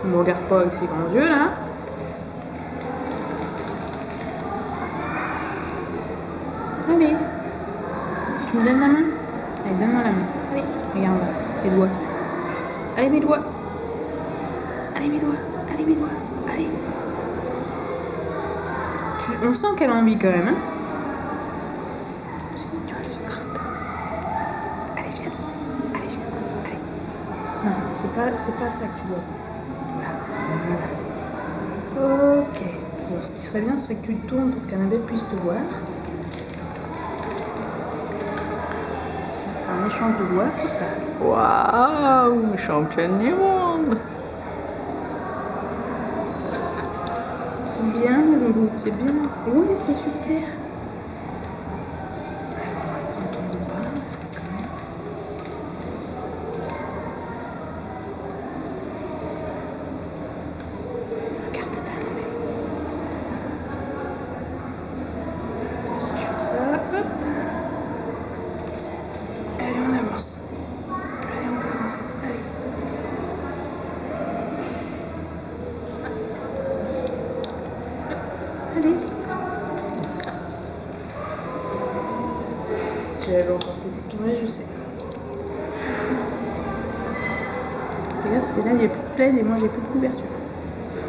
me regarde pas avec ses grands yeux là. Allez. Tu me donnes la main? Allez, donne-moi la main. Allez, regarde, les doigts. Allez, mes doigts. Allez, mes doigts. Allez, mes doigts. Allez. On sent qu'elle a envie quand même, hein? C'est mignon, elle se gratte. Allez, viens. Allez, viens. Allez. Non, c'est pas ça que tu dois. Voilà. Ok. Bon, ce qui serait bien, serait que tu te tournes pour qu'Annabelle puisse te voir. Un échange de voix. Waouh, championne du monde. C'est bien, Loulou, c'est bien. Oui, c'est super. Alors, on va prendre ton bas, parce que quand même... Regarde ta main. Attends, si je fais ça, hop. Allez, on avance. Allez, on peut avancer. Allez. Allez. Tu l'avais encore peut-être. Oui, je sais. Regarde, parce que là, il n'y a plus de plaid et moi, j'ai plus de couverture.